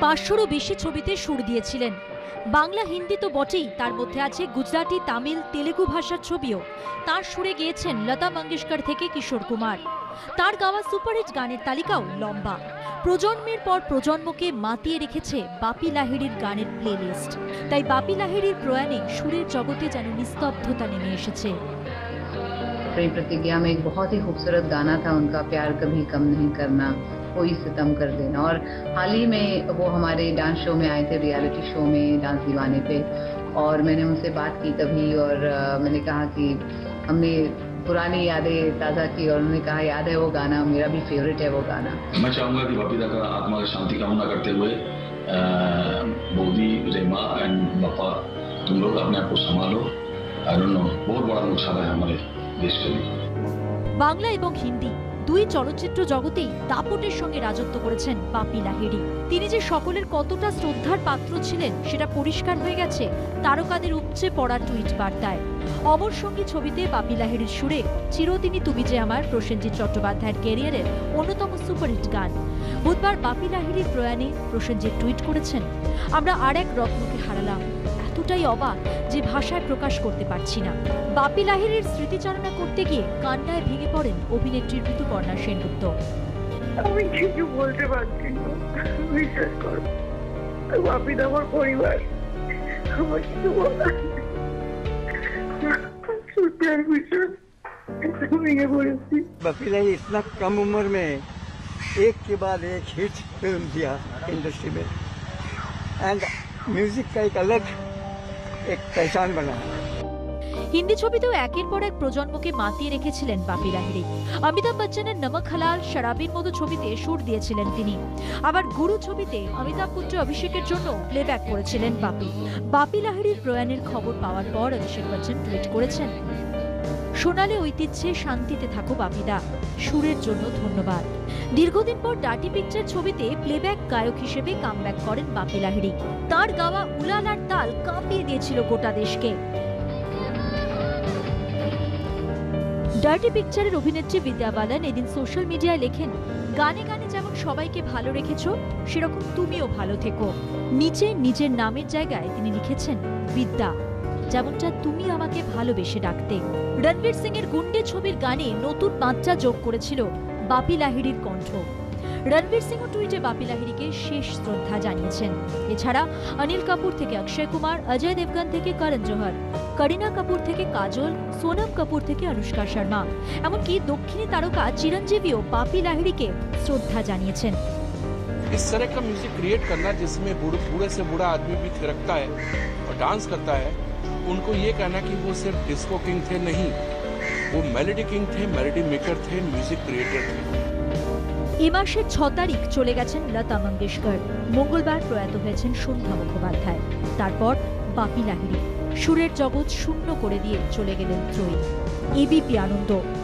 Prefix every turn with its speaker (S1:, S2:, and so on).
S1: 500-রও বেশি ছবিতে সুর দিয়েছিলেন। বাংলা হিন্দি তো বটেই, তার মধ্যে আছে গুজরাটি, তামিল, তেলেগু ভাষার ছবিও। তার সুরে গেয়েছেন লতা মঙ্গেশকর থেকে কিশোর কুমার। তার গাওয়া সুপারহিট গানের তালিকাও লম্বা। প্রজন্মের পর প্রজন্মকে মাতিয়ে রেখেছে বাপি লাহিড়ির গানের প্লেলিস্ট। তাই বাপি লাহিড়ির প্রয়াণে সুরের জগতে যেন নিস্তব্ধতা নেমে এসেছে।
S2: प्रेम प्रतिज्ञा में एक बहुत ही खूबसूरत गाना था उनका, प्यार कभी कम नहीं करना, कोई सितम कर देना। और हाल ही में वो हमारे डांस शो में आए थे, रियलिटी शो में डांस दीवाने पे, और मैंने उनसे बात की तभी, और मैंने कहा कि हमने पुरानी यादें ताज़ा की, और उन्होंने कहा याद है वो गाना, मेरा भी फेवरेट है वो गाना।
S3: मैं चाहूँगा कि बबीता का आत्मा की शांति कामना करते हुए बोधी, रेमा एंड बापा, तुम लोग अपने आप को संभालो। आई डोंट नो, बहुत बड़ा नुकसान है हमारे देश के लिए।
S1: বাংলা এবং হিন্দি দুই চলচ্চিত্র জগতেই দাপটের সঙ্গে রাজত্ব করেছেন বাপি লাহিড়ী। তিনি যে সকলের কতটা শ্রদ্ধার পাত্র ছিলেন সেটা পরিষ্কার হয়ে গেছে তারকাদের উপচে পড়া টুইট বার্তায়। অমর সঙ্গী ছবিতে বাপি লাহিড়ীর সুরে চিরদিনই তুমি যে আমার প্রসেনজিৎ চট্টোপাধ্যায়ের ক্যারিয়ারের অন্যতম সুপারহিট গান। বুধবার বাপি লাহিড়ীর প্রয়াণে প্রসেনজিৎ টুইট করেছেন, আমরা আর এক রত্নকে হারালাম, এতটাই অবাক যে ভাষায় প্রকাশ করতে পারছি না। বাপি লাহিড়ীর স্মৃতিচারণা করতে গিয়ে কান্নায় ভেঙে পড়েন অভিনেত্রী ঋতুপর্ণা সেনগুপ্ত।
S4: আমি কিছু বলতে পারছি না, বিশ্বাস করো, বাপি আমার পরিবার, আমার কিছু বলার
S5: बापी लाहिड़ी इतना कम उम्र में एक के बाद एक हिट फिल्म दिया इंडस्ट्री में, एंड म्यूजिक का एक अलग एक पहचान बना।
S1: হিন্দি ছবিতেও একের পর এক প্রজন্মকে মাতিয়ে রেখেছিলেন বাপি লাহিড়ী। অমিতাভ বচ্চনের নমক হালাল, শরাবির মতো ছবিতে সুর দিয়েছিলেন তিনি। আবার গুরু ছবিতে অমিতাভ পুত্র অভিষেকের জন্য প্লেব্যাক করেছিলেন বাপি। বাপি লাহিড়ীর প্রয়াণের খবর পাওয়ার পর অভিষেক বচ্চন টুইট করেছেন, সোনালী ঐতিহ্যে শান্তিতে থাকো বাপিদা, সুরের জন্য ধন্যবাদ। দীর্ঘদিন পর ডার্টি পিকচার ছবিতে প্লেব্যাক গায়ক হিসেবে কামব্যাক করেন বাপি লাহিড়ী। তার গাওয়া উলালার তাল কাঁপিয়ে দিয়েছিল গোটা দেশকে। ডার্টি পিকচারের অভিনেত্রী বিদ্যা বালান এদিন সোশ্যাল মিডিয়ায় লেখেন, গানে গানে যেমন সবাইকে ভালো রেখেছো, সেরকম তুমিও ভালো থেকো। নিচে নিজের নামের জায়গায় তিনি লিখেছেন বিদ্যা, যেমনটা তুমি আমাকে ভালোবেসে ডাকতে। রণবীর সিং এর গুন্ডে ছবির গানে নতুন মাত্রা যোগ করেছিল বাপি লাহিড়ীর কণ্ঠ। রণবীর সিংও টুইটে বাপি লাহিড়ীকে শেষ শ্রদ্ধা জানিয়েছেন। এছাড়া অনিল কাপুর থেকে অক্ষয় কুমার, অজয় দেবগন থেকে করণ জোহর, করিনা কাপুর থেকে কাজল, সোনম কাপুর থেকে অনুষ্কা শর্মা, এমনকি দক্ষিণী তারকা চিরঞ্जीवीও বাপি লাহিড়ীকে শ্রদ্ধা জানিয়েছেন।
S6: इस तरह का म्यूजिक क्रिएट करना जिसमें बूढ़े से बूढ़ा आदमी भी थिरकता है और डांस करता है, उनको ये कहना कि वो सिर्फ डिस्को किंग थे, नहीं, वो मेलोडी किंग थे, मेलोडी मेकर थे, म्यूजिक क्रिएटर थे।
S1: এই মাসের 6 তারিখ চলে গেছেন লতা মঙ্গেশকর। মঙ্গলবার প্রয়াত হয়েছেন সন্ধ্যা মুখোপাধ্যায়। তারপর বাপি লাহিড়ী। সুরের জগৎ শূন্য করে দিয়ে চলে গেলেন ত্রয়ী। এবিপি আনন্দ।